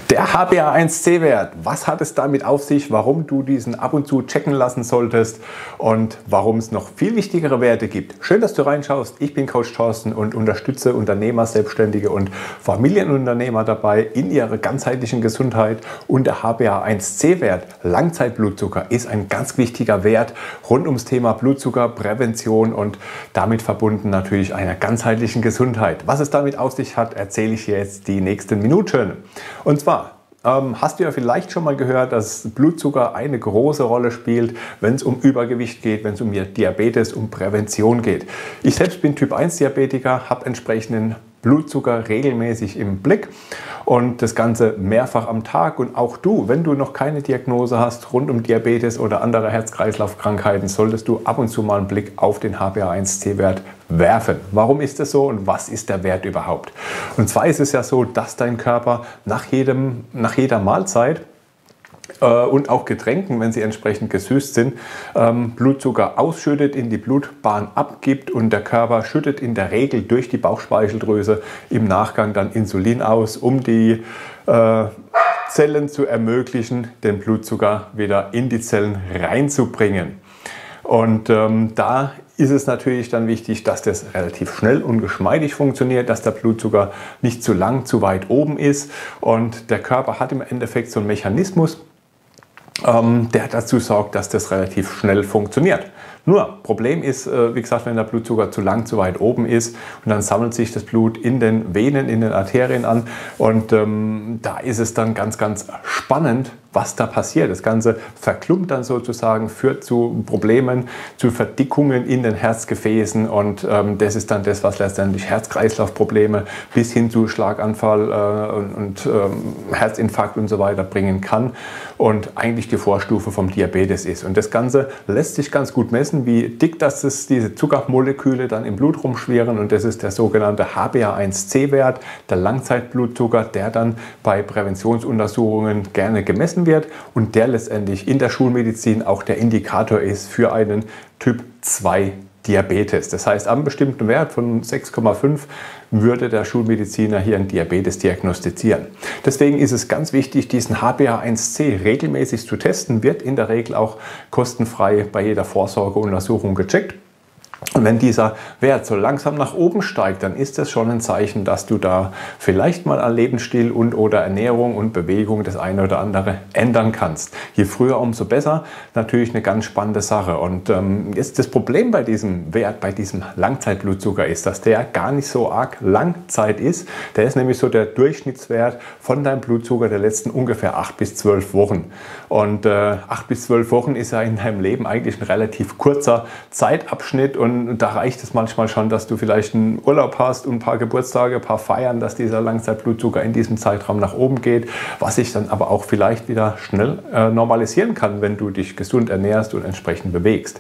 Der HbA1c-Wert, was hat es damit auf sich, warum du diesen ab und zu checken lassen solltest und warum es noch viel wichtigere Werte gibt. Schön, dass du reinschaust. Ich bin Coach Thorsten und unterstütze Unternehmer, Selbstständige und Familienunternehmer dabei in ihrer ganzheitlichen Gesundheit. Und der HbA1c-Wert, Langzeitblutzucker, ist ein ganz wichtiger Wert rund ums Thema Blutzuckerprävention und damit verbunden natürlich einer ganzheitlichen Gesundheit. Was es damit auf sich hat, erzähle ich dir jetzt die nächsten Minuten. Und zwar hast du ja vielleicht schon mal gehört, dass Blutzucker eine große Rolle spielt, wenn es um Übergewicht geht, wenn es um Diabetes, um Prävention geht. Ich selbst bin Typ 1 Diabetiker, habe entsprechenden Blutzucker regelmäßig im Blick und das Ganze mehrfach am Tag. Und auch du, wenn du noch keine Diagnose hast rund um Diabetes oder andere Herz-Kreislauf-Krankheiten, solltest du ab und zu mal einen Blick auf den HbA1c-Wert werfen. Warum ist das so und was ist der Wert überhaupt? Und zwar ist es ja so, dass dein Körper nach jeder Mahlzeit und auch Getränken, wenn sie entsprechend gesüßt sind, Blutzucker ausschüttet, in die Blutbahn abgibt und der Körper schüttet in der Regel durch die Bauchspeicheldrüse im Nachgang dann Insulin aus, um die Zellen zu ermöglichen, den Blutzucker wieder in die Zellen reinzubringen. Und da ist es natürlich dann wichtig, dass das relativ schnell und geschmeidig funktioniert, dass der Blutzucker nicht zu lang, zu weit oben ist. Und der Körper hat im Endeffekt so einen Mechanismus, der dazu sorgt, dass das relativ schnell funktioniert. Nur, Problem ist, wie gesagt, wenn der Blutzucker zu lang, zu weit oben ist und dann sammelt sich das Blut in den Venen, in den Arterien an und da ist es dann ganz, ganz spannend, was da passiert. Das Ganze verklumpt dann sozusagen, führt zu Problemen, zu Verdickungen in den Herzgefäßen und das ist dann das, was letztendlich Herz-Kreislauf-Probleme bis hin zu Schlaganfall und Herzinfarkt und so weiter bringen kann und eigentlich die Vorstufe vom Diabetes ist. Und das Ganze lässt sich ganz gut messen, wie dick diese Zuckermoleküle dann im Blut rumschwirren und das ist der sogenannte HbA1c-Wert, der Langzeitblutzucker, der dann bei Präventionsuntersuchungen gerne gemessen wird und der letztendlich in der Schulmedizin auch der Indikator ist für einen Typ 2 Diabetes. Das heißt, am bestimmten Wert von 6,5 würde der Schulmediziner hier einen Diabetes diagnostizieren. Deswegen ist es ganz wichtig, diesen HbA1c regelmäßig zu testen, wird in der Regel auch kostenfrei bei jeder Vorsorgeuntersuchung gecheckt. Und wenn dieser Wert so langsam nach oben steigt, dann ist das schon ein Zeichen, dass du da vielleicht mal an Lebensstil und/oder Ernährung und Bewegung das eine oder andere ändern kannst. Je früher, umso besser. Natürlich eine ganz spannende Sache. Und jetzt das Problem bei diesem Wert, bei diesem Langzeitblutzucker ist, dass der gar nicht so arg Langzeit ist. Der ist nämlich so der Durchschnittswert von deinem Blutzucker der letzten ungefähr 8 bis 12 Wochen. Und 8 bis 12 Wochen ist ja in deinem Leben eigentlich ein relativ kurzer Zeitabschnitt und da reicht es manchmal schon, dass du vielleicht einen Urlaub hast und ein paar Geburtstage, ein paar Feiern, dass dieser Langzeitblutzucker in diesem Zeitraum nach oben geht, was sich dann aber auch vielleicht wieder schnell normalisieren kann, wenn du dich gesund ernährst und entsprechend bewegst.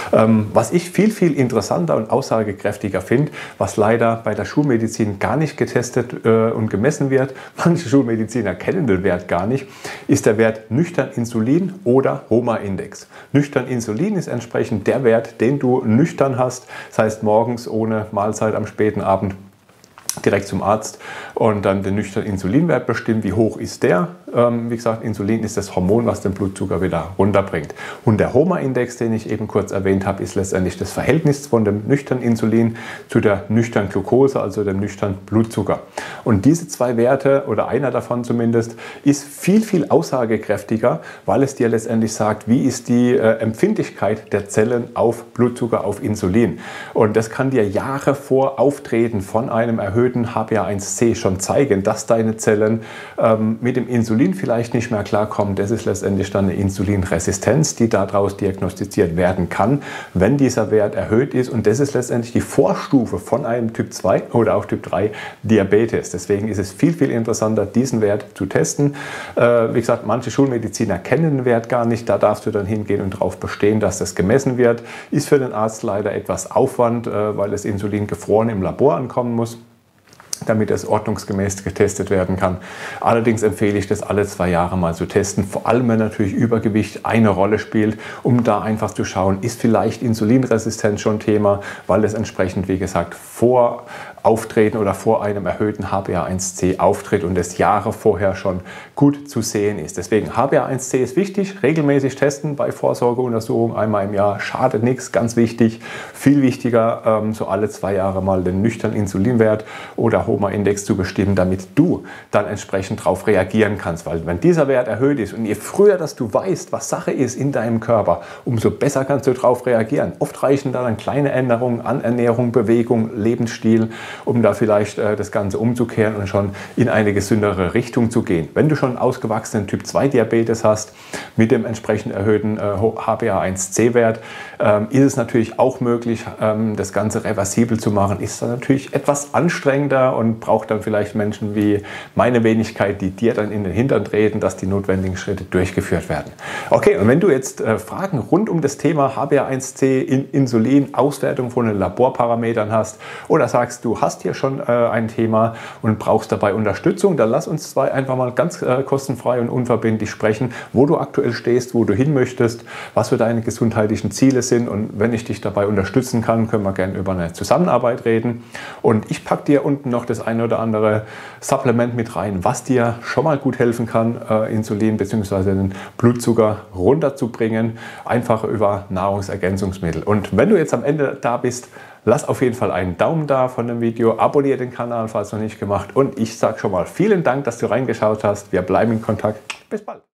Was ich viel, viel interessanter und aussagekräftiger finde, was leider bei der Schulmedizin gar nicht getestet und gemessen wird, manche Schulmediziner kennen den Wert gar nicht, ist der Wert nüchtern Insulin oder HOMA-Index. Nüchtern Insulin ist entsprechend der Wert, den du nüchtern hast. Das heißt, morgens ohne Mahlzeit am späten Abend direkt zum Arzt und dann den nüchternen Insulinwert bestimmen. Wie hoch ist der? Wie gesagt, Insulin ist das Hormon, was den Blutzucker wieder runterbringt. Und der HOMA-Index, den ich eben kurz erwähnt habe, ist letztendlich das Verhältnis von dem nüchternen Insulin zu der nüchternen Glucose, also dem nüchternen Blutzucker. Und diese zwei Werte, oder einer davon zumindest, ist viel, viel aussagekräftiger, weil es dir letztendlich sagt, wie ist die Empfindlichkeit der Zellen auf Blutzucker, auf Insulin. Und das kann dir Jahre vor Auftreten von einem erhöhten HbA1c schon zeigen, dass deine Zellen mit dem Insulin vielleicht nicht mehr klarkommen. Das ist letztendlich dann eine Insulinresistenz, die daraus diagnostiziert werden kann, wenn dieser Wert erhöht ist. Und das ist letztendlich die Vorstufe von einem Typ 2 oder auch Typ 3 Diabetes. Deswegen ist es viel, viel interessanter, diesen Wert zu testen. Wie gesagt, manche Schulmediziner kennen den Wert gar nicht. Da darfst du dann hingehen und darauf bestehen, dass das gemessen wird. Ist für den Arzt leider etwas Aufwand, weil das Insulin gefroren im Labor ankommen muss, damit es ordnungsgemäß getestet werden kann. Allerdings empfehle ich das alle 2 Jahre mal zu testen, vor allem wenn natürlich Übergewicht eine Rolle spielt, um da einfach zu schauen, ist vielleicht Insulinresistenz schon Thema, weil es entsprechend, wie gesagt, vor auftreten oder vor einem erhöhten HbA1c auftritt und es Jahre vorher schon gut zu sehen ist. Deswegen HbA1c ist wichtig, regelmäßig testen bei Vorsorgeuntersuchungen einmal im Jahr, schadet nichts, ganz wichtig. Viel wichtiger, so alle 2 Jahre mal den nüchternen Insulinwert oder HOMA-Index zu bestimmen, damit du dann entsprechend darauf reagieren kannst. Weil wenn dieser Wert erhöht ist und je früher, dass du weißt, was Sache ist in deinem Körper, umso besser kannst du darauf reagieren. Oft reichen dann kleine Änderungen an Ernährung, Bewegung, Lebensstil, um da vielleicht das Ganze umzukehren und schon in eine gesündere Richtung zu gehen. Wenn du schon ausgewachsenen Typ-2-Diabetes hast, mit dem entsprechend erhöhten HbA1c-Wert, ist es natürlich auch möglich, das Ganze reversibel zu machen. Ist dann natürlich etwas anstrengender und braucht dann vielleicht Menschen wie meine Wenigkeit, die dir dann in den Hintern treten, dass die notwendigen Schritte durchgeführt werden. Okay, und wenn du jetzt Fragen rund um das Thema HbA1c, Insulin, Auswertung von den Laborparametern hast oder sagst, du hast hier schon ein Thema und brauchst dabei Unterstützung, dann lass uns zwei einfach mal ganz kostenfrei und unverbindlich sprechen, wo du aktuell stehst, wo du hin möchtest, was für deine gesundheitlichen Ziele sind, und wenn ich dich dabei unterstützen kann, können wir gerne über eine Zusammenarbeit reden. Und ich packe dir unten noch das eine oder andere Supplement mit rein, was dir schon mal gut helfen kann, Insulin bzw. den Blutzucker runterzubringen, einfach über Nahrungsergänzungsmittel. Und wenn du jetzt am Ende da bist, lass auf jeden Fall einen Daumen da von dem Video, abonniere den Kanal, falls noch nicht gemacht, und ich sage schon mal vielen Dank, dass du reingeschaut hast. Wir bleiben in Kontakt. Bis bald.